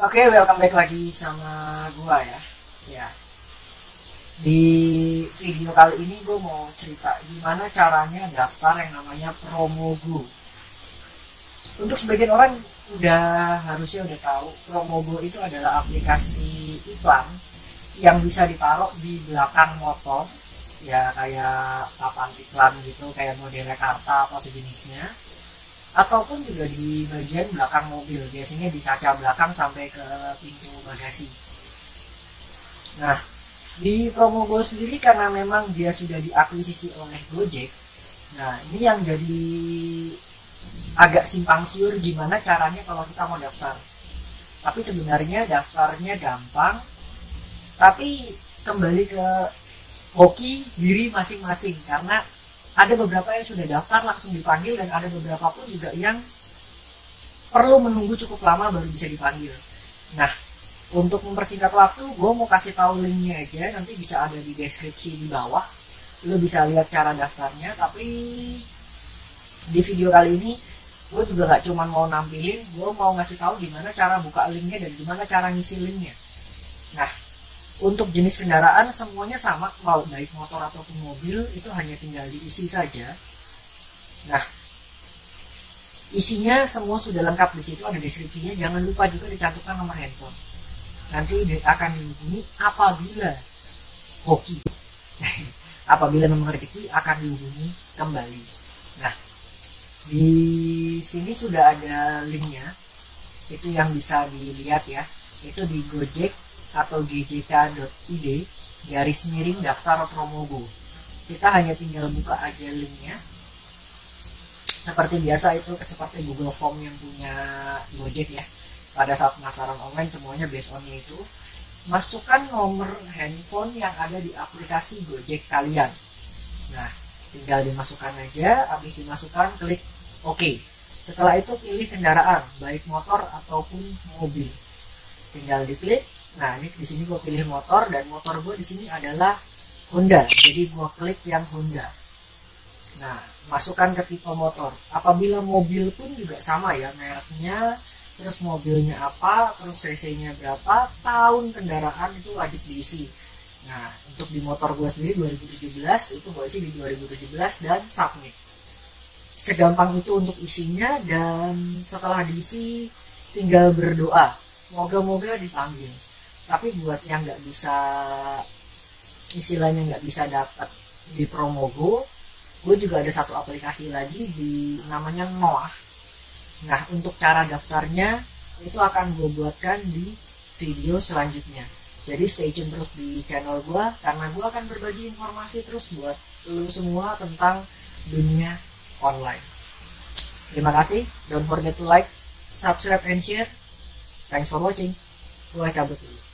Oke, welcome back lagi sama gua ya. Ya, di video kali ini gue mau cerita gimana caranya daftar yang namanya Promogo. Untuk sebagian orang harusnya udah tahu Promogo itu adalah aplikasi iklan yang bisa ditaruh di belakang motor, ya kayak papan iklan gitu, kayak modelnya karta atau sejenisnya, ataupun juga di bagian belakang mobil, biasanya di kaca belakang sampai ke pintu bagasi. Nah, di Promogo sendiri karena memang dia sudah diakuisisi oleh Gojek, nah ini yang jadi agak simpang siur gimana caranya kalau kita mau daftar. Tapi sebenarnya daftarnya gampang, tapi kembali ke hoki diri masing-masing, karena ada beberapa yang sudah daftar langsung dipanggil dan ada beberapa pun juga yang perlu menunggu cukup lama baru bisa dipanggil. Nah, untuk mempersingkat waktu, gue mau kasih tahu linknya aja, nanti bisa ada di deskripsi di bawah. Lo bisa lihat cara daftarnya, tapi di video kali ini gue juga gak cuma mau nampilin, gue mau ngasih tahu gimana cara buka linknya dan gimana cara ngisi linknya. Nah, untuk jenis kendaraan semuanya sama, mau baik motor ataupun mobil, itu hanya tinggal diisi saja. Nah, isinya semua sudah lengkap di situ, ada deskripsinya. Jangan lupa juga dicantumkan nomor handphone. Nanti akan dihubungi apabila hoki, apabila memang rezeki akan dihubungi kembali. Nah, di sini sudah ada linknya, itu yang bisa dilihat ya, itu di Gojek atau gjk.id /daftar Promogo. Kita hanya tinggal buka aja linknya. Seperti biasa itu seperti Google Form yang punya Gojek ya. Pada saat pendaftaran online semuanya based on-nya itu. Masukkan nomor handphone yang ada di aplikasi Gojek kalian. Nah, tinggal dimasukkan aja, habis dimasukkan klik OK. Setelah itu pilih kendaraan, baik motor ataupun mobil. Tinggal diklik. Nah, ini di sini gue pilih motor dan motor gue di sini adalah Honda. Jadi gue klik yang Honda. Nah, masukkan ke tipe motor. Apabila mobil pun juga sama ya, mereknya, terus mobilnya apa, terus cc-nya berapa, tahun kendaraan itu wajib diisi. Nah, untuk di motor gue sendiri 2017, itu gue isi di 2017 dan submit. Segampang itu untuk isinya, dan setelah diisi tinggal berdoa. Moga-moga dipanggil. Tapi buat yang nggak bisa, istilahnya nggak bisa dapat di Promogo, gue juga ada satu aplikasi lagi namanya Noah. Nah, untuk cara daftarnya itu akan gue buatkan di video selanjutnya. Jadi stay tune terus di channel gue, karena gue akan berbagi informasi terus buat lu semua tentang dunia online. Terima kasih. Don't forget to like, subscribe, and share. Thanks for watching. Gue cabut dulu.